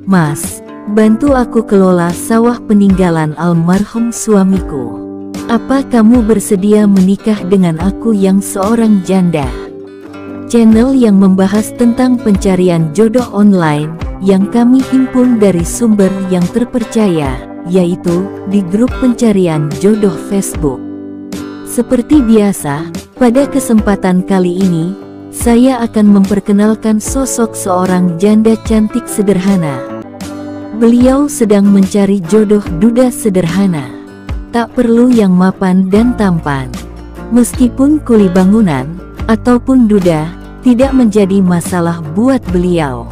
"Mas, bantu aku kelola sawah peninggalan almarhum suamiku. Apa kamu bersedia menikah dengan aku yang seorang janda?" Channel yang membahas tentang pencarian jodoh online, yang kami himpun dari sumber yang terpercaya, yaitu di grup pencarian jodoh Facebook. Seperti biasa, pada kesempatan kali ini, saya akan memperkenalkan sosok seorang janda cantik sederhana. Beliau sedang mencari jodoh duda sederhana. Tak perlu yang mapan dan tampan. Meskipun kuli bangunan, ataupun duda, tidak menjadi masalah buat beliau.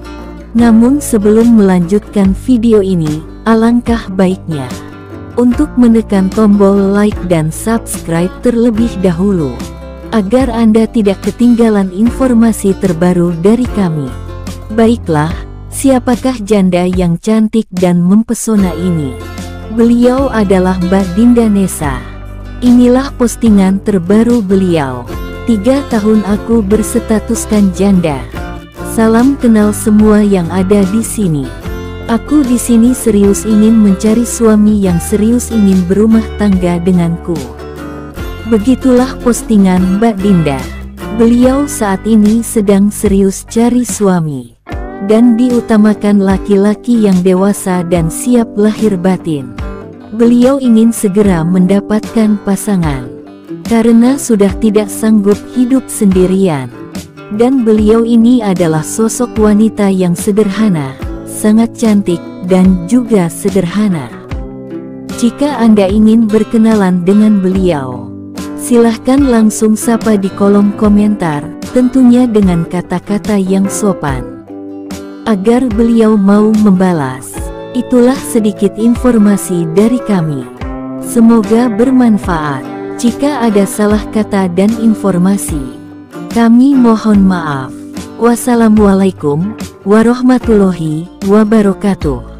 Namun sebelum melanjutkan video ini, alangkah baiknya untuk menekan tombol like dan subscribe terlebih dahulu, agar Anda tidak ketinggalan informasi terbaru dari kami. Baiklah, siapakah janda yang cantik dan mempesona ini? Beliau adalah Mbak Dinda Nessa. Inilah postingan terbaru beliau. 3 tahun aku berstatuskan janda. Salam kenal semua yang ada di sini. Aku di sini serius ingin mencari suami yang serius ingin berumah tangga denganku. Begitulah postingan Mbak Dinda. Beliau saat ini sedang serius cari suami, dan diutamakan laki-laki yang dewasa dan siap lahir batin. Beliau ingin segera mendapatkan pasangan, karena sudah tidak sanggup hidup sendirian. Dan beliau ini adalah sosok wanita yang sederhana, sangat cantik, dan juga sederhana. Jika Anda ingin berkenalan dengan beliau, silahkan langsung sapa di kolom komentar, tentunya dengan kata-kata yang sopan, agar beliau mau membalas. Itulah sedikit informasi dari kami. Semoga bermanfaat. Jika ada salah kata dan informasi, kami mohon maaf. Wassalamualaikum warahmatullahi wabarakatuh.